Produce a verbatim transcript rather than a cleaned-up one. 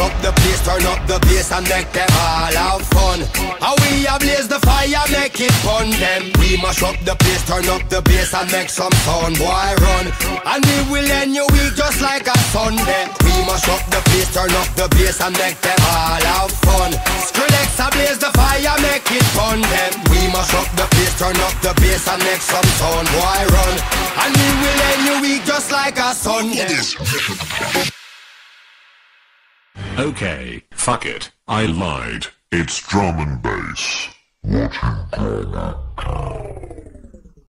up the place, turn up the bass and make them all have fun. And we a blaze the fire, make it fun them. We mash up the place, turn up the bass and make some sound, boy run. And we will end your week just like a Sunday. We mash up the place, turn up the bass and make them all have fun. Skrillex a blaze the fire, make it fun them. We mash up the place, turn up the bass and make some sound, boy run. And we will end your week just like a Sunday. Okay, fuck it, I lied. It's drum and bass. Watching Planet Cow.